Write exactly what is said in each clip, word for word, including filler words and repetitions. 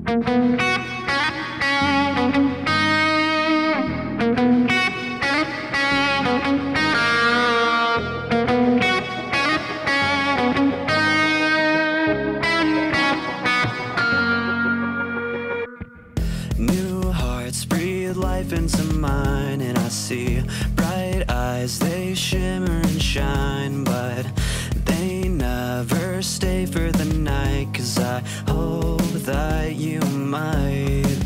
New hearts breathe life into mine, and I see bright eyes, they shimmer and shine, but they never stay for the night, 'cause I hope that you might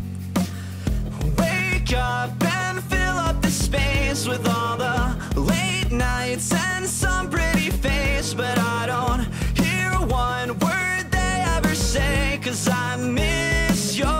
wake up and fill up the space with all the late nights and some pretty face, but I don't hear one word they ever say, 'cause I miss your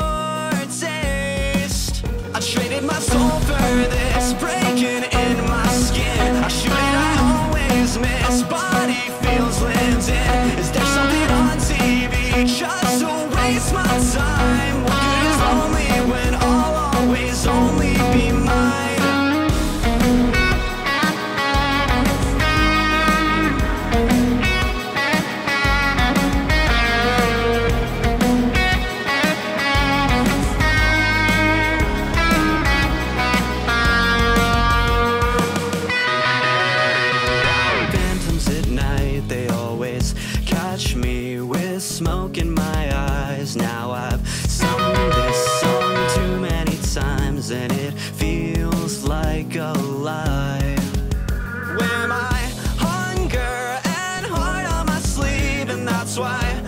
I traded my soul for this, breaking in my skin. I shoot it, I always miss. Body feels lived in. Is there something on T V just to waste my time? What good is lonely when I'll always only be mine? Catch me with smoke in my eyes. Now I've sung this song too many times, and it feels like a lie. Wear my hunger and heart on my sleeve, and that's why